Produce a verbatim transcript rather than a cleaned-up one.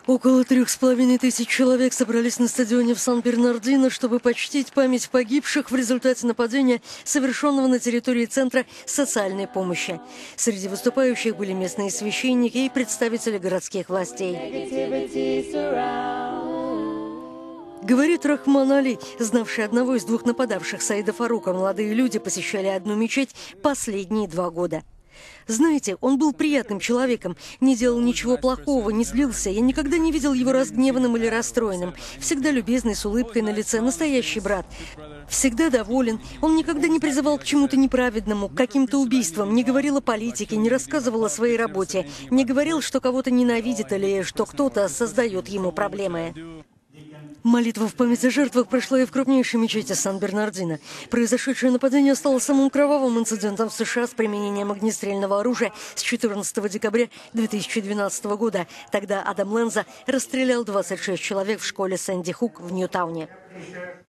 Около трех с половиной тысяч человек собрались на стадионе в Сан-Бернардино, чтобы почтить память погибших в результате нападения, совершенного на территории Центра социальной помощи. Среди выступающих были местные священники и представители городских властей. Говорит Рахман Али, знавший одного из двух нападавших, Саида Фарука. Молодые люди посещали одну мечеть последние два года. Знаете, он был приятным человеком, не делал ничего плохого, не злился. Я никогда не видел его разгневанным или расстроенным. Всегда любезный, с улыбкой на лице, настоящий брат. Всегда доволен. Он никогда не призывал к чему-то неправедному, к каким-то убийствам, не говорил о политике, не рассказывал о своей работе, не говорил, что кого-то ненавидит или что кто-то создает ему проблемы. Молитва в память о жертвах прошла и в крупнейшей мечети Сан-Бернардино. Произошедшее нападение стало самым кровавым инцидентом в США с применением огнестрельного оружия с четырнадцатого декабря две тысячи двенадцатого года. Тогда Адам Ленза расстрелял двадцать шесть человек в школе Сэнди Хук в Ньютауне.